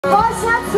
我下去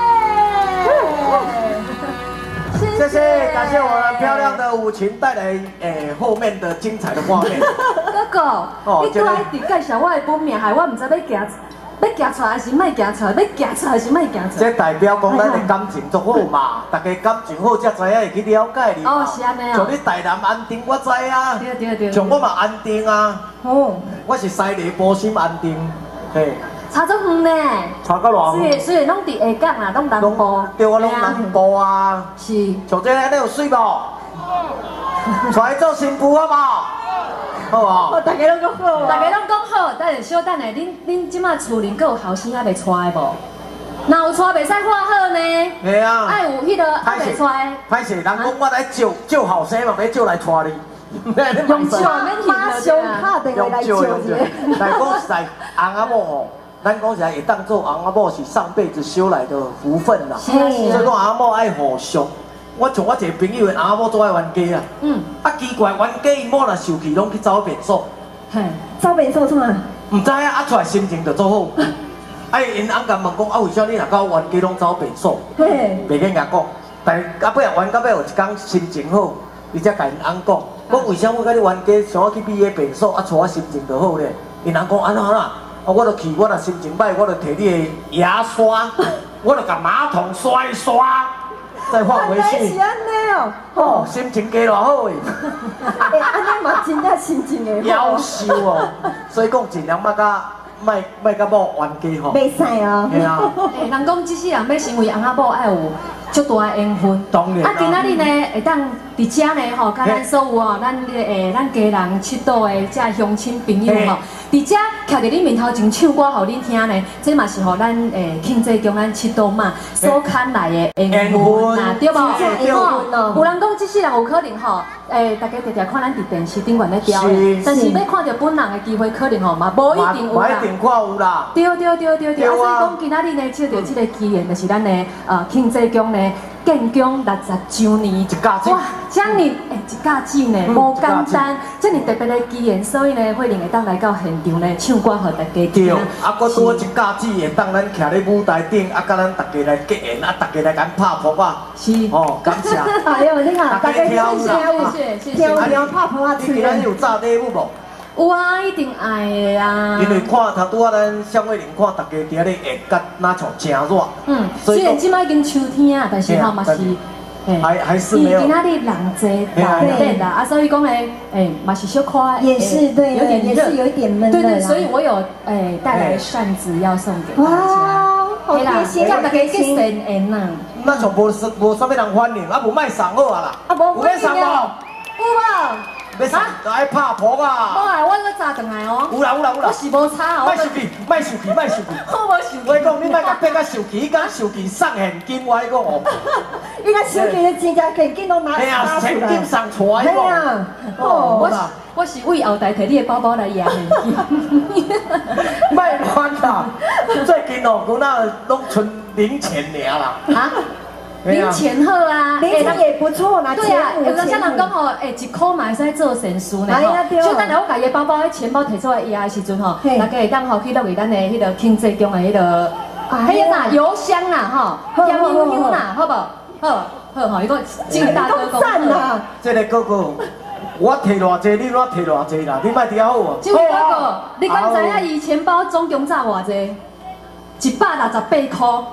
耶！ 谢谢，感谢我们漂亮的舞群带来后面的精彩的画面。 哥哥，你过来伫介绍我的本命，害我唔知要行出来还是卖行出来，要行出来还是卖行出来。 这代表讲咱的感情足好嘛，大家感情好才知影会去了解你。 哦，是安尼哦。 像你台南安定，我知啊。 对对对。 像我嘛安定啊。哦。我是西丽波心安定，嘿。 差足远呢。 差到偌远？ 所以拢伫下港啊，拢南部。 对，我拢南部啊。 是。 像这安尼有水无？出来做新妇好无？好啊！ 大家拢讲好啊！大家拢讲好，等下小等下，恁即马厝邻阁有后生还袂娶的无？若有娶袂使画好呢？ 系啊！ 爱有迄个还袂娶。 歹势，人讲我来招后生嘛，要招来娶你。 用招免马上拍电话来招你。 但讲实在，翁仔某吼，咱讲实在会当做翁仔某是上辈子修来的福分啦。所以讲翁仔某爱互相。我像我一个朋友的翁仔某做爱冤家啊。啊奇怪，冤家伊某若受气，拢去走便所。 嘿，走便所创啊？ 唔知啊，出来心情就做好。因翁甲问讲，啊为啥你若到冤家拢走便所？嘿，袂跟人讲，但到尾冤到尾有一天心情好，伊才甲因翁讲，讲为啥我甲你冤家想要去美个便所，啊带我心情就好咧？因翁讲安怎安怎？啊我著去，我若心情歹，我著摕你的牙刷，我著甲马桶刷一刷。再放回去。是安尼哦，哦，心情加偌好诶。 安尼嘛真正心情会好。夭寿哦，所以讲尽量莫甲某冤家吼。袂使哦。系啊。 人讲即世人要成为翁仔某，爱有足大的缘分。 当然。 啊，今仔日呢，会当伫遮呢吼，甲咱所有哦，咱家人佚佗的遮乡亲朋友吼，伫遮徛伫恁面头前唱歌，互恁听呢，这嘛是互咱庆祝中咱佚佗嘛所牵来的缘分啊，对无？有人讲即世人有可能吼，大家常常看咱伫电视顶悬咧钓的，但是要看到本人的机会，可能吼嘛无一定有啦。 一定看有啦。 对，啊，所以讲今仔日呢，借着这个机缘，就是咱的庆祝中呢。建疆60周年， 一架子哇，这样一架子呢，无简单，这么特别的机缘，所以呢，慧玲会当来到现场呢，唱歌互大家听。 对，啊，搁多一架子会当咱徛咧舞台顶，啊，甲咱大家来结缘，啊，大家来甲拍扑啊。 是。 哦，感谢。 哎呦，你看，大家跳舞啦， 跳拍扑啊， 你咱有炸礼物无？ 有啊，一定爱的啊。 因为看头拄仔咱向慧玲看大家伫咧下甲哪像真热。 虽然即摆已经秋天啊，但是吼嘛是， 还是没有。 今仔日人侪冷啦，啊，所以讲咧，嘛是小可也是对， 有点热， 有一点闷。 对，所以我有带来扇子要送给大家。 哇，好贴心， 叫大家去善缘呐。 那像无啥物人欢迎，啊无卖送好啊啦。 啊无， 有要送无？ 有无？ 要送就爱拍扑啊！ 我来，我搁炸转来哦。 有啦。 我是无差哦。 卖受气。我无受气。我讲你莫甲变甲受气，甲受气送现金，我讲哦。 伊甲受气的钱才现金都拿出来。 啊，现金送出来个。啊。 哦，我是为后台摕你的包包来压现金。 莫乱啦！最近哦，我那拢存零钱尔啦。啊？ 零钱好啊， 零钱也不错啦。 对啊，有个像人讲吼，1块嘛会使做善事呢吼。就等下我家己包包、钱包摕出来压的时阵吼，大家会当吼去落去咱的迄个庆祝中的迄个，迄个啥邮箱啦吼，香香啦，好不？好吼，伊讲金大哥讲赞啦。 这个哥哥，我摕偌济，你哪摕偌济啦？你莫伫遐好啊。 这位哥哥，你敢知影伊钱包总共值偌济？168块。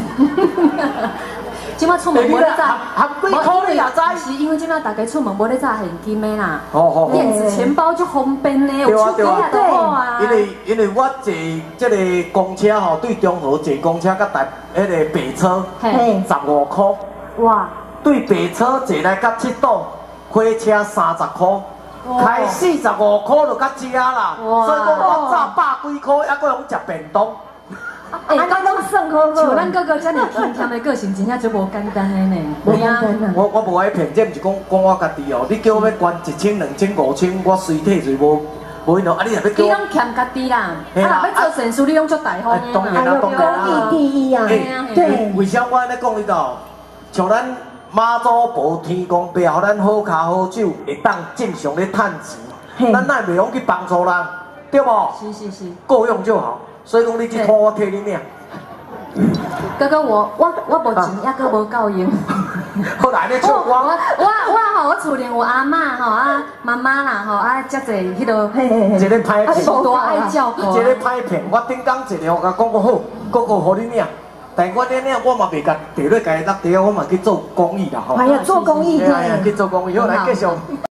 今摆出门无咧炸， 含几块你也知？ 是因为今摆大家出门无咧炸现金的啦。 哦。 电子钱包就方便咧，有手机也都好啊。 因为我坐这个公车吼，对中和坐公车甲迄个白车，15块。哇！对白车坐来甲7堵，火车30块，开45块就甲遮啦。所以讲我早100几块，还搁用食便当。 刚刚算好好， 像咱哥哥这么甜甜的个性，真正就无简单的呢。 无简单啊！ 我无爱骗，这毋是讲我家己哦。你叫我要捐1000、2000、5000，我随体就无迄种。啊，你若要叫你拢欠家己啦，啊，若要做善事，你拢做大方的当然啦，当然啦。 公益第一啊！对。 为啥我安尼讲你知道？像咱妈祖婆天公伯，互咱好骹好手，会当正常咧趁钱，咱哪袂用去帮助人，对无？ 是。 够用就好。所以讲，你这看我替你领。 哥哥我无钱，也阁无够用。 好来咧唱歌。 我厝里有阿嬷吼啊妈妈啦吼啊，遮济迄落， 一个歹骗， 多爱照顾。 一个歹骗，我顶工一个我甲讲过好，个互你领。但我咧领，我嘛袂甲地咧家落地，我嘛去做公益啦吼。 哎呀，做公益去做公益，好来继续。